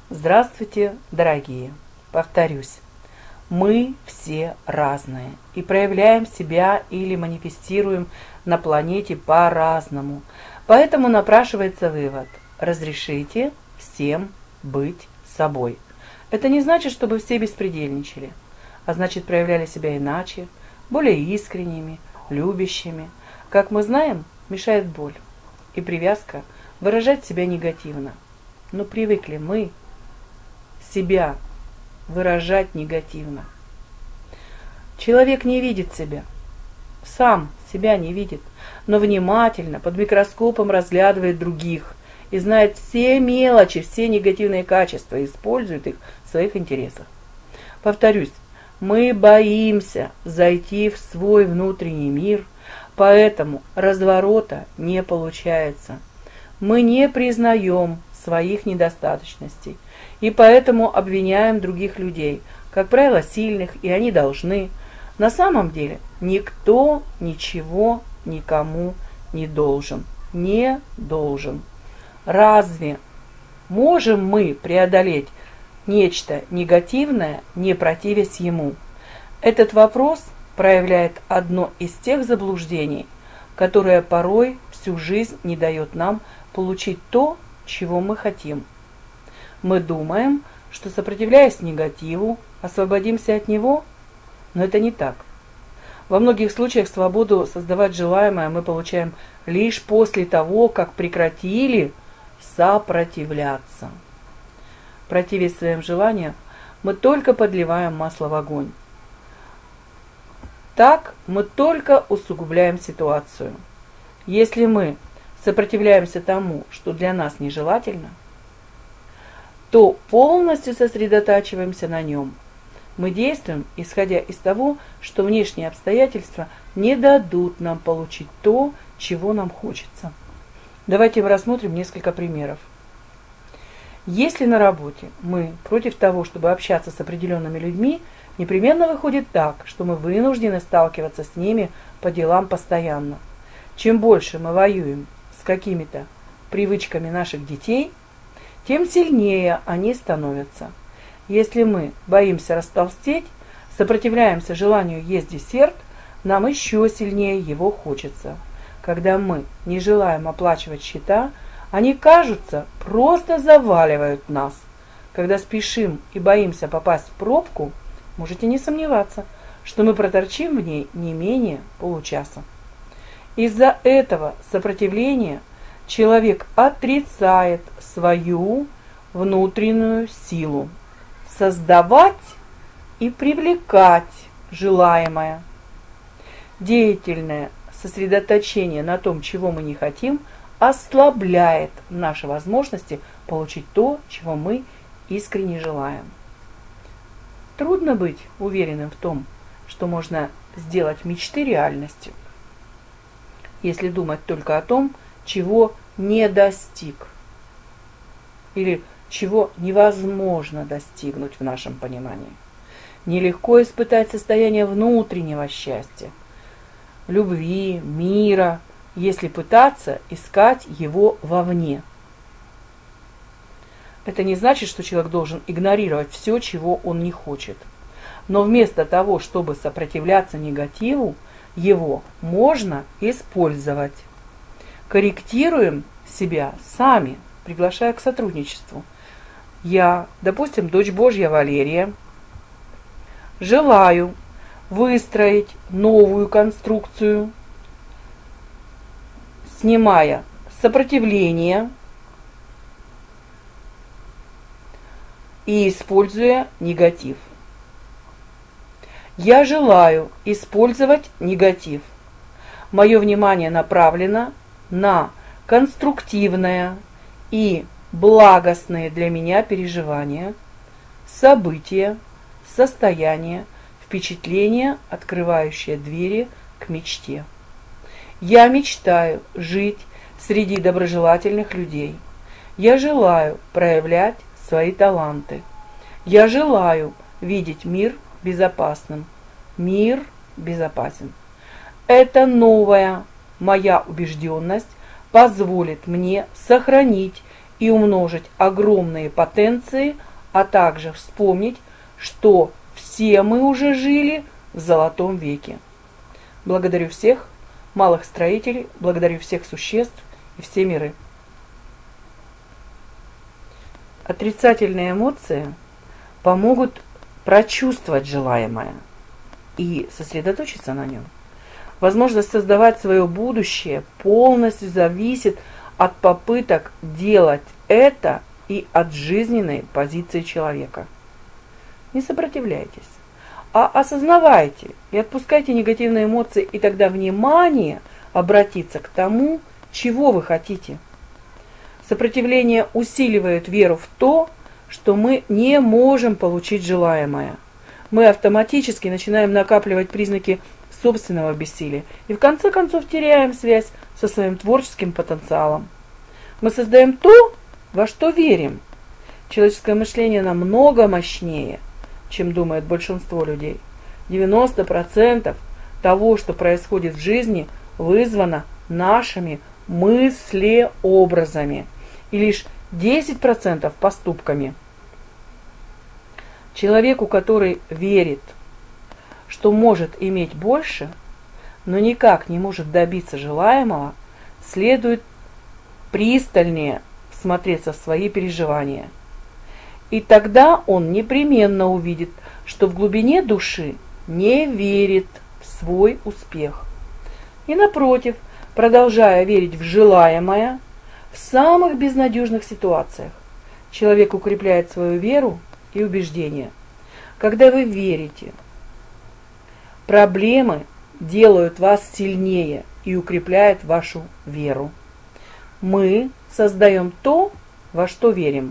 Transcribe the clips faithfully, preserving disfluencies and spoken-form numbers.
Здравствуйте, дорогие! Повторюсь, мы все разные и проявляем себя или манифестируем на планете по-разному. Поэтому напрашивается вывод: разрешите всем быть собой. Это не значит, чтобы все беспредельничали, а значит, проявляли себя иначе, более искренними, любящими. Как мы знаем, мешает боль и привязка выражать себя негативно. Но привыкли мы себя выражать негативно. Человек не видит себя, сам себя не видит, но внимательно под микроскопом разглядывает других и знает все мелочи, все негативные качества и использует их в своих интересах. Повторюсь, мы боимся зайти в свой внутренний мир, поэтому разворота не получается. Мы не признаем своих недостаточностей и поэтому обвиняем других людей, как правило, сильных, и они должны. На самом деле никто ничего никому не должен. Не должен. Разве можем мы преодолеть нечто негативное, не противясь ему? Этот вопрос проявляет одно из тех заблуждений, которое порой всю жизнь не дает нам получить то, чего мы хотим. Мы думаем, что, сопротивляясь негативу, освободимся от него, но это не так. Во многих случаях свободу создавать желаемое мы получаем лишь после того, как прекратили сопротивляться. Противясь своим желаниям, мы только подливаем масло в огонь. Так мы только усугубляем ситуацию. Если мы сопротивляемся тому, что для нас нежелательно, то полностью сосредотачиваемся на нем. Мы действуем, исходя из того, что внешние обстоятельства не дадут нам получить то, чего нам хочется. Давайте рассмотрим несколько примеров. Если на работе мы против того, чтобы общаться с определенными людьми, непременно выходит так, что мы вынуждены сталкиваться с ними по делам постоянно. Чем больше мы воюем с какими-то привычками наших детей, тем сильнее они становятся. Если мы боимся растолстеть, сопротивляемся желанию есть десерт, нам еще сильнее его хочется. Когда мы не желаем оплачивать счета, они, кажется, просто заваливают нас. Когда спешим и боимся попасть в пробку, можете не сомневаться, что мы проторчим в ней не менее получаса. Из-за этого сопротивления человек отрицает свою внутреннюю силу создавать и привлекать желаемое. Деятельное сосредоточение на том, чего мы не хотим, ослабляет наши возможности получить то, чего мы искренне желаем. Трудно быть уверенным в том, что можно сделать мечты реальностью, если думать только о том, чего не достиг, или чего невозможно достигнуть в нашем понимании. Нелегко испытать состояние внутреннего счастья, любви, мира, если пытаться искать его вовне. Это не значит, что человек должен игнорировать все, чего он не хочет. Но вместо того, чтобы сопротивляться негативу, его можно использовать. Корректируем себя сами, приглашая к сотрудничеству. Я, допустим, дочь Божья Валерия, желаю выстроить новую конструкцию, снимая сопротивление и используя негатив. Я желаю использовать негатив. Мое внимание направлено на конструктивное и благостные для меня переживания, события, состояния, впечатления, открывающие двери к мечте. Я мечтаю жить среди доброжелательных людей. Я желаю проявлять свои таланты. Я желаю видеть мир безопасным. Мир безопасен. Это новая моя убежденность позволит мне сохранить и умножить огромные потенции, а также вспомнить, что все мы уже жили в золотом веке. Благодарю всех малых строителей, благодарю всех существ и все миры. Отрицательные эмоции помогут прочувствовать желаемое и сосредоточиться на нем. Возможность создавать свое будущее полностью зависит от попыток делать это и от жизненной позиции человека. Не сопротивляйтесь, а осознавайте и отпускайте негативные эмоции, и тогда внимание обратится к тому, чего вы хотите. Сопротивление усиливает веру в то, что мы не можем получить желаемое. Мы автоматически начинаем накапливать признаки собственного бессилия и в конце концов теряем связь со своим творческим потенциалом. Мы создаем то, во что верим. Человеческое мышление намного мощнее, чем думает большинство людей. девяносто процентов того, что происходит в жизни, вызвано нашими мыслеобразами, и лишь десять процентов поступками. Человеку, который верит, что может иметь больше, но никак не может добиться желаемого, следует пристальнее всмотреться в свои переживания. И тогда он непременно увидит, что в глубине души не верит в свой успех. И напротив, продолжая верить в желаемое, в самых безнадежных ситуациях, человек укрепляет свою веру и убеждение. Когда вы верите, проблемы делают вас сильнее и укрепляют вашу веру. Мы создаем то, во что верим.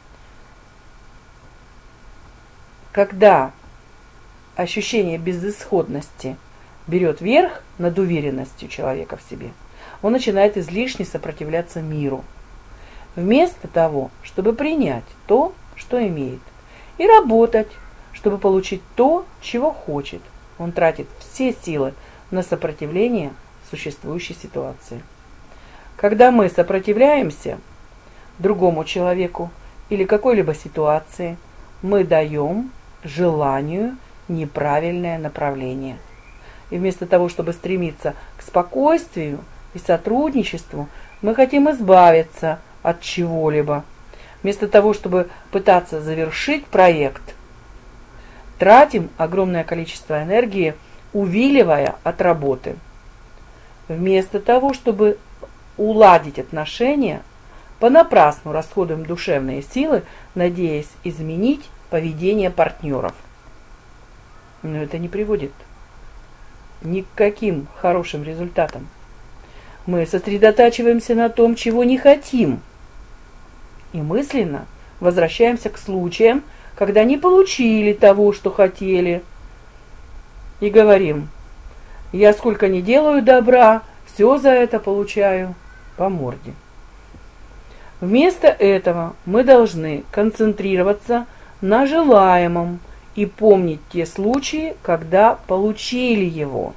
Когда ощущение безысходности берет верх над уверенностью человека в себе, он начинает излишне сопротивляться миру, вместо того, чтобы принять то, что имеет, и работать, чтобы получить то, чего хочет. Он тратит все силы на сопротивление существующей ситуации. Когда мы сопротивляемся другому человеку или какой-либо ситуации, мы даем желанию неправильное направление. И вместо того, чтобы стремиться к спокойствию и сотрудничеству, мы хотим избавиться от чего-либо. Вместо того, чтобы пытаться завершить проект, тратим огромное количество энергии, увиливая от работы. Вместо того, чтобы уладить отношения, понапрасну расходуем душевные силы, надеясь изменить поведение партнеров. Но это не приводит ни к каким хорошим результатам. Мы сосредотачиваемся на том, чего не хотим, и мысленно возвращаемся к случаям, когда не получили того, что хотели, и говорим: я сколько не делаю добра, все за это получаю по морде. Вместо этого мы должны концентрироваться на желаемом и помнить те случаи, когда получили его.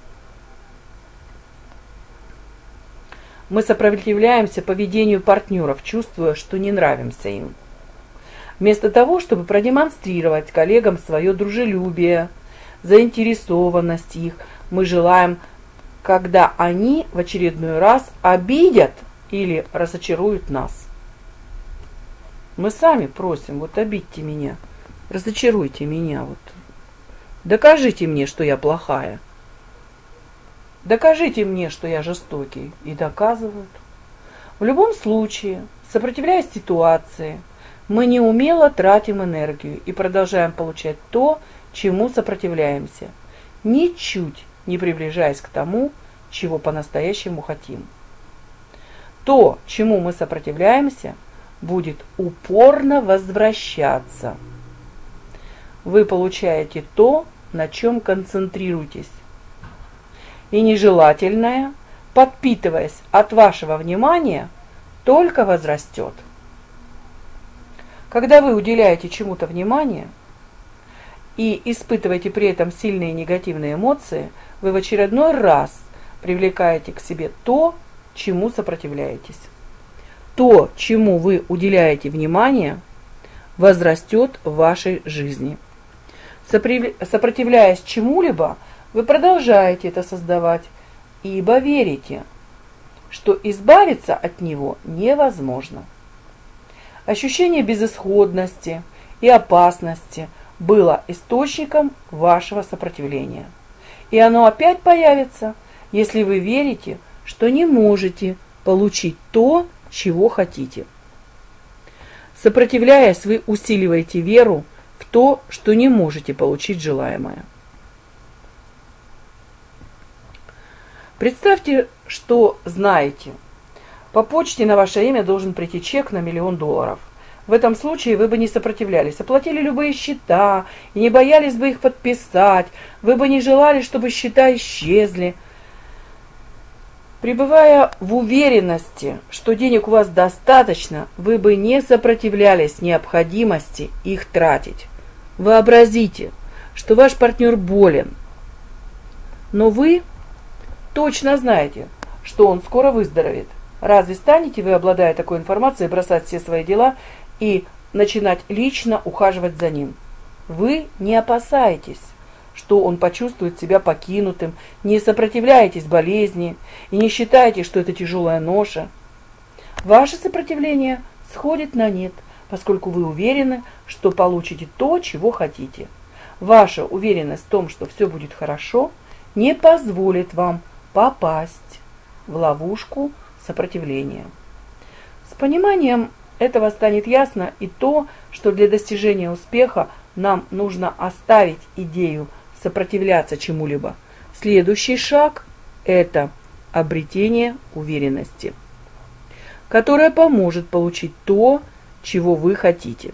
Мы сопротивляемся поведению партнеров, чувствуя, что не нравимся им. Вместо того, чтобы продемонстрировать коллегам свое дружелюбие, заинтересованность их, мы желаем, когда они в очередной раз обидят или разочаруют нас. Мы сами просим: вот обидьте меня, разочаруйте меня, вот докажите мне, что я плохая, докажите мне, что я жестокий, и доказывают. В любом случае, сопротивляясь ситуации, мы неумело тратим энергию и продолжаем получать то, чему сопротивляемся, ничуть не приближаясь к тому, чего по-настоящему хотим. То, чему мы сопротивляемся, будет упорно возвращаться. Вы получаете то, на чем концентрируетесь. И нежелательное, подпитываясь от вашего внимания, только возрастет. Когда вы уделяете чему-то внимание и испытываете при этом сильные негативные эмоции, вы в очередной раз привлекаете к себе то, чему сопротивляетесь. то, чему вы уделяете внимание, возрастет в вашей жизни. Сопротивляясь чему-либо, вы продолжаете это создавать, ибо верите, что избавиться от него невозможно. Ощущение безысходности и опасности было источником вашего сопротивления. И оно опять появится, если вы верите, что не можете получить то, чего хотите. Сопротивляясь, вы усиливаете веру в то, что не можете получить желаемое. Представьте, что знаете. По почте на ваше имя должен прийти чек на миллион долларов. В этом случае вы бы не сопротивлялись, оплатили любые счета и не боялись бы их подписать, вы бы не желали, чтобы счета исчезли. Пребывая в уверенности, что денег у вас достаточно, вы бы не сопротивлялись необходимости их тратить. Вообразите, что ваш партнер болен, но вы точно знаете, что он скоро выздоровеет. Разве станете вы, обладая такой информацией, бросать все свои дела и начинать лично ухаживать за ним? Вы не опасаетесь, что он почувствует себя покинутым, не сопротивляетесь болезни и не считаете, что это тяжелая ноша. Ваше сопротивление сходит на нет, поскольку вы уверены, что получите то, чего хотите. Ваша уверенность в том, что все будет хорошо, не позволит вам попасть в ловушку сопротивления. С пониманием этого станет ясно и то, что для достижения успеха нам нужно оставить идею сопротивляться чему-либо. Следующий шаг – это обретение уверенности, которая поможет получить то, чего вы хотите.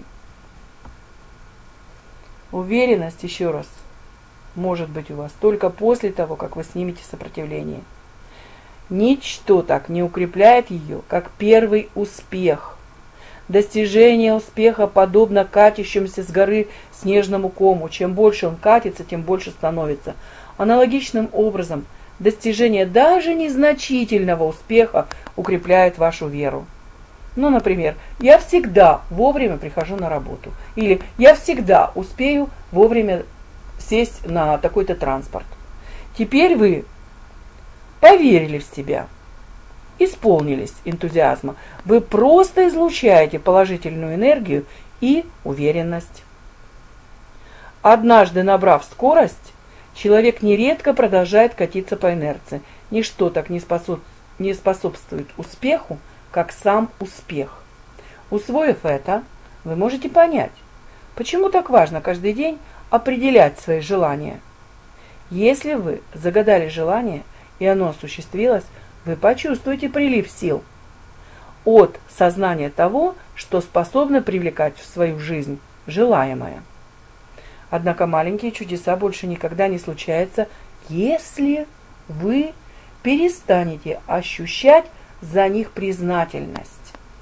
Уверенность, еще раз, может быть у вас только после того, как вы снимете сопротивление. Ничто так не укрепляет ее, как первый успех. Достижение успеха подобно катящемуся с горы снежному кому. Чем больше он катится, тем больше становится. Аналогичным образом, достижение даже незначительного успеха укрепляет вашу веру. Ну, например, я всегда вовремя прихожу на работу. Или я всегда успею вовремя сесть на такой-то транспорт. Теперь вы поверили в себя, исполнились энтузиазма. Вы просто излучаете положительную энергию и уверенность. Однажды набрав скорость, человек нередко продолжает катиться по инерции. Ничто так не, способ... не способствует успеху, как сам успех. Усвоив это, вы можете понять, почему так важно каждый день определять свои желания. Если вы загадали желание, и оно осуществилось, вы почувствуете прилив сил от сознания того, что способно привлекать в свою жизнь желаемое. Однако маленькие чудеса больше никогда не случаются, если вы перестанете ощущать за них признательность.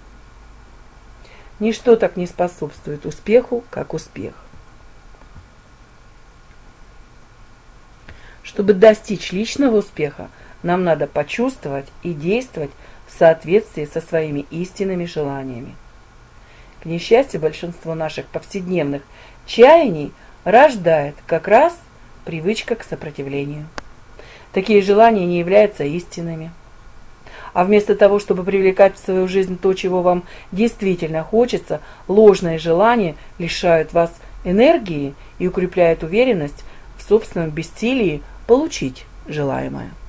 Ничто так не способствует успеху, как успех. Чтобы достичь личного успеха, нам надо почувствовать и действовать в соответствии со своими истинными желаниями. К несчастью, большинство наших повседневных чаяний рождает как раз привычка к сопротивлению. Такие желания не являются истинными. А вместо того, чтобы привлекать в свою жизнь то, чего вам действительно хочется, ложные желания лишают вас энергии и укрепляют уверенность в собственном бессилии получить желаемое.